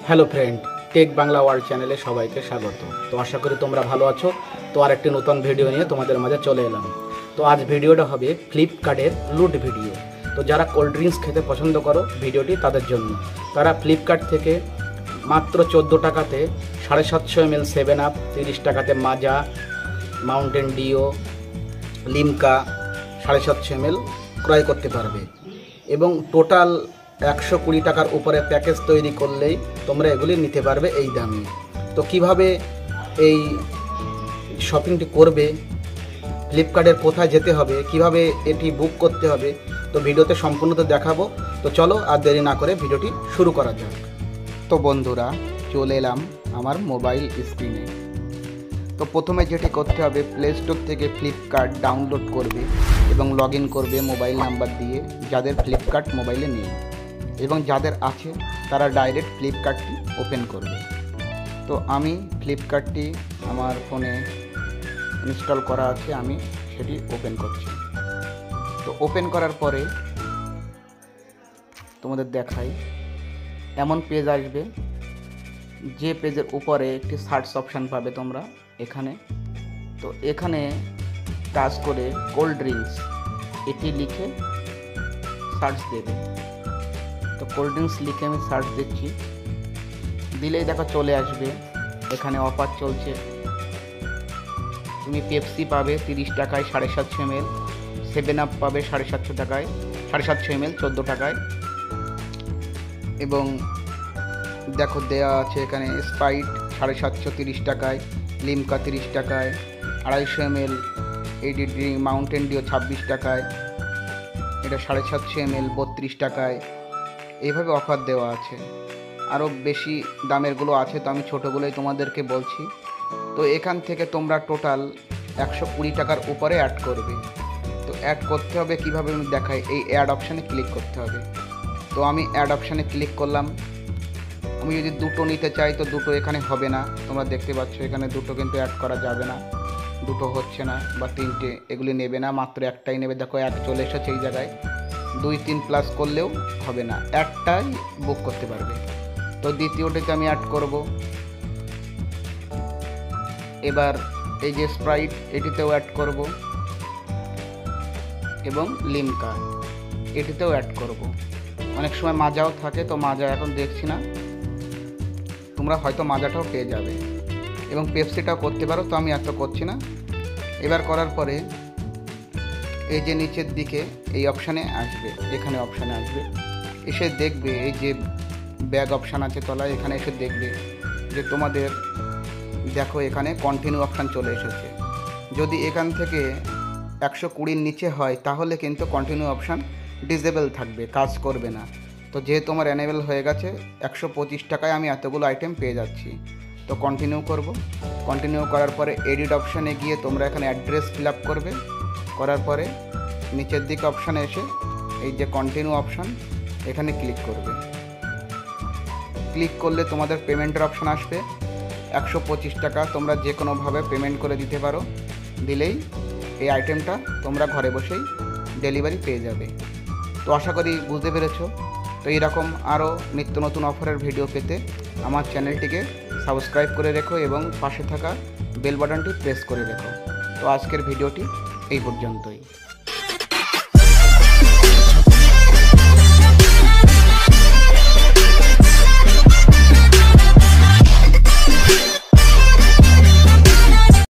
Hello friend, tech Bangla world চ্যানেলে সবাইকে স্বাগত। তো আশা করি তোমরা ভালো আছো। তো আর একটি নতুন ভিডিও নিয়ে তোমাদের মাঝে চলে এলাম। তো আজ ভিডিওটা হবে ফ্লিপকার্টের লুট ভিডিও। তো যারা কোল্ড ড্রিঙ্কস খেতে পছন্দ করো, ভিডিওটি তাদের জন্য। তারা ফ্লিপকার্ট থেকে মাত্র 14 টাকাতে 750 ml 7 আপ, 30 টাকাতে মাজা, মাউন্টেন ডিও, লিমকা 750 ml ক্রয় করতে পারবে এবং টোটাল 120 টাকার উপরে প্যাকেজ তৈরি করলেই তোমরা এগুলি নিতে পারবে এই দামে। তো কিভাবে এই শপিংটি করবে, ফ্লিপকার্টের কোথায় যেতে হবে, কিভাবে এটি বুক করতে হবে, তো ভিডিওতে সম্পূর্ণত দেখাবো। তো চলো আর দেরি না করে ভিডিওটি শুরু করা যাক। তো বন্ধুরা, চলে এলাম আমার মোবাইল স্ক্রিনে। তো প্রথমে যেটি করতে হবে, প্লে স্টোর থেকে ফ্লিপকার্ট ডাউনলোড করবে এবং লগ ইন করবে মোবাইল নাম্বার দিয়ে, যাদের ফ্লিপকার্ট মোবাইলে নেই এবং যাদের আছে তারা ডাইরেক্ট ফ্লিপকার্টটি ওপেন করবে। তো আমি ফ্লিপকার্টটি আমার ফোনে ইনস্টল করা আছে, আমি সেটি ওপেন করছি। তো ওপেন করার পরে তোমাদের দেখাই, এমন পেজ আসবে, যে পেজের উপরে একটি সার্চ অপশান পাবে তোমরা এখানে। তো এখানে টাচ করে কোল্ড ড্রিঙ্কস এটি লিখে সার্চ দেবে। তো কোল্ড ড্রিঙ্কস লিখে আমি সার্চ দিচ্ছি, দিলেই দেখো চলে আসবে। এখানে অফার চলছে, তুমি পেপসি পাবে 30 টাকায় 750 ml, 7 আপ পাবে 750 টাকায় 750 ml 14 টাকায়, এবং দেখো দেয়া আছে এখানে স্প্রাইট 750 30 টাকায়, লিমকা 30 টাকায়, 250 ml এডি ড্রিঙ্ক মাউন্টেন ডিও 26 টাকায়, এটা 750 ml 32 টাকায়। এইভাবে অফার দেওয়া আছে, আরও বেশি দামেরগুলো আছে, তো আমি ছোটোগুলোই তোমাদেরকে বলছি। তো এখান থেকে তোমরা টোটাল 120 টাকার উপরে অ্যাড করবে। তো অ্যাড করতে হবে কীভাবে আমি দেখাই, এই অ্যাড অপশানে ক্লিক করতে হবে। তো আমি অ্যাড অপশানে ক্লিক করলাম। আমি যদি দুটো নিতে চাই তো দুটো এখানে হবে না, তোমরা দেখতে পাচ্ছ এখানে দুটো কিন্তু অ্যাড করা যাবে না, দুটো হচ্ছে না, বা তিনটে এগুলি নেবে না, মাত্র একটাই নেবে। দেখো অ্যাড চলে এসেছে এই জায়গায়, 2-3 প্লাস করলেও হবে না, একটাই বুক করতে পারবে। তো দ্বিতীয়টিতে আমি অ্যাড করব। এবার এই যে স্প্রাইট এটিতেও অ্যাড করব এবং লিমকা এটিতেও অ্যাড করব। অনেক সময় মাজাও থাকে, তো মাজা এখন দেখছি না, তোমরা হয়তো মাজাটাও পেয়ে যাবে, এবং পেপসিটাও করতে পারো, তো আমি এত করছি না। এবার করার পরে এই যে নিচের দিকে এই অপশানে আসবে, এখানে অপশানে আসবে, এসে দেখবে এই যে ব্যাগ অপশান আছে তলায়, এখানে এসে দেখবে যে তোমাদের দেখো এখানে কন্টিনিউ অপশান চলে এসেছে। যদি এখান থেকে 120-র নিচে হয় তাহলে কিন্তু কন্টিনিউ অপশান ডিসেবল থাকবে, কাজ করবে না। তো যেহেতু আমার এনেবল হয়ে গেছে, 125 টাকায় আমি এতগুলো আইটেম পেয়ে যাচ্ছি। তো কন্টিনিউ করব। কন্টিনিউ করার পরে এডিট অপশানে গিয়ে তোমরা এখানে অ্যাড্রেস ফিল আপ করবে। করার পরে নিচের দিকে অপশানে এসে এই যে কন্টিনিউ অপশান, এখানে ক্লিক করবে। ক্লিক করলে তোমাদের পেমেন্টের অপশান আসবে। 125 টাকা তোমরা যে কোনোভাবে পেমেন্ট করে দিতে পারো, দিলেই এই আইটেমটা তোমরা ঘরে বসেই ডেলিভারি পেয়ে যাবে। তো আশা করি বুঝতে পেরেছো। তো এইরকম আরও নিত্য নতুন অফারের ভিডিও পেতে আমার চ্যানেলটিকে সাবস্ক্রাইব করে রেখো এবং পাশে থাকা বেল বাটনটি প্রেস করে রেখো। তো আজকের ভিডিওটি এই পর্যন্তই।